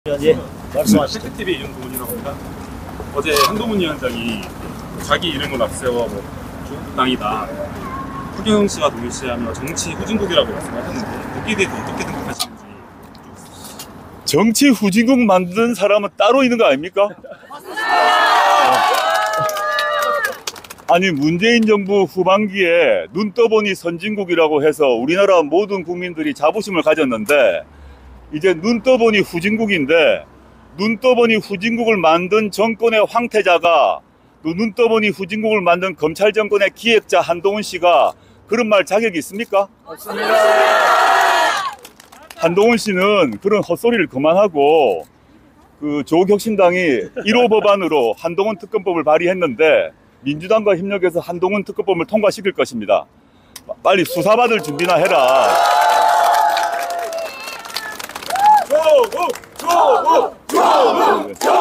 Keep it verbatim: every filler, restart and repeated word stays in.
예, 말씀하시죠. 팩트티비 이용도문이라고 합니다. 어제 한동훈 위원장이 자기 이름을 앞세워 뭐 조국당이다, 허경영 씨와 동일시하며 정치 후진국이라고 말씀하셨는데 거기에 대해서 어떻게 생각하시는지. 정치 후진국 만든 사람은 따로 있는 거 아닙니까? 아니, 문재인 정부 후반기에 눈 떠보니 선진국이라고 해서 우리나라 모든 국민들이 자부심을 가졌는데, 이제 눈 떠보니 후진국인데, 눈 떠보니 후진국을 만든 정권의 황태자가, 또 눈 떠보니 후진국을 만든 검찰 정권의 기획자 한동훈 씨가 그런 말 자격이 있습니까? 없습니다. 한동훈 씨는 그런 헛소리를 그만하고, 그 조국혁신당이 일 호 법안으로 한동훈 특검법을 발의했는데 민주당과 협력해서 한동훈 특검법을 통과시킬 것입니다. 빨리 수사받을 준비나 해라. 조국! 조국! 조국! 조국!